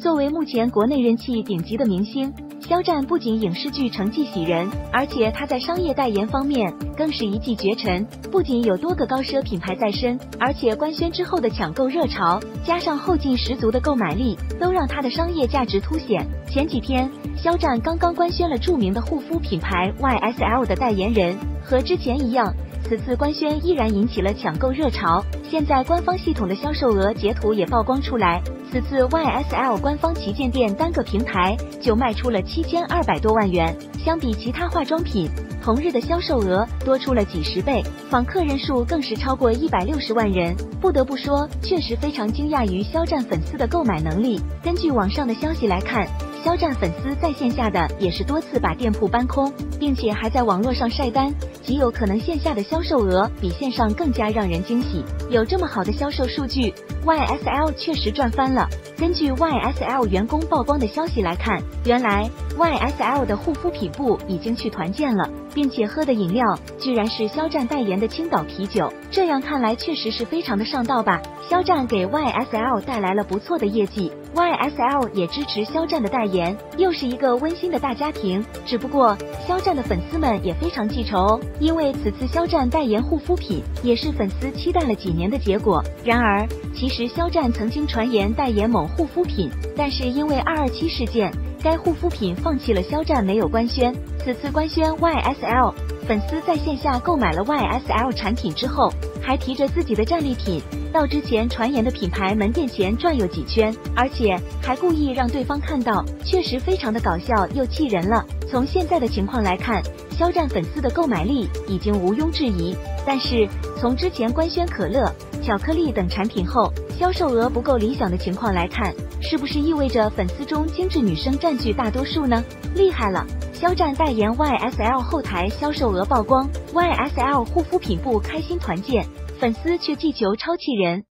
作为目前国内人气顶级的明星，肖战不仅影视剧成绩喜人，而且他在商业代言方面更是一骑绝尘。不仅有多个高奢品牌在身，而且官宣之后的抢购热潮，加上后劲十足的购买力，都让他的商业价值凸显。前几天，肖战刚刚官宣了著名的护肤品牌 YSL 的代言人，和之前一样，此次官宣依然引起了抢购热潮。现在官方系统的销售额截图也曝光出来，此次 YSL 官方旗舰店单个平台就卖出了7200多万元，相比其他化妆品，同日的销售额多出了几十倍，访客人数更是超过160万人。不得不说，确实非常惊讶于肖战粉丝的购买能力。根据网上的消息来看，肖战粉丝在线下的也是多次把店铺搬空，并且还在网络上晒单，极有可能线下的销售额比线上更加让人惊喜。有这么好的销售数据， YSL 确实赚翻了。根据 YSL 员工曝光的消息来看，原来 YSL 的护肤品部已经去团建了，并且喝的饮料居然是肖战代言的青岛啤酒，这样看来确实是非常的上道吧。肖战给 YSL 带来了不错的业绩， YSL 也支持肖战的代言，又是一个温馨的大家庭。只不过肖战的粉丝们也非常记仇哦，因为此次肖战代言护肤品也是粉丝期待了几年的结果。然而其实肖战曾经传言代言某护肤品，但是因为227事件，该护肤品放弃了肖战没有官宣。此次官宣 YSL， 粉丝在线下购买了 YSL 产品之后，还提着自己的战利品到之前传言的品牌门店前转悠几圈，而且还故意让对方看到，确实非常的搞笑又气人了。从现在的情况来看，肖战粉丝的购买力已经毋庸置疑，但是从之前官宣可乐、巧克力等产品后销售额不够理想的情况来看，是不是意味着粉丝中精致女生占据大多数呢？厉害了！肖战代言 YSL 后台销售额曝光， YSL 护肤品部开心团建，粉丝却记仇超气人。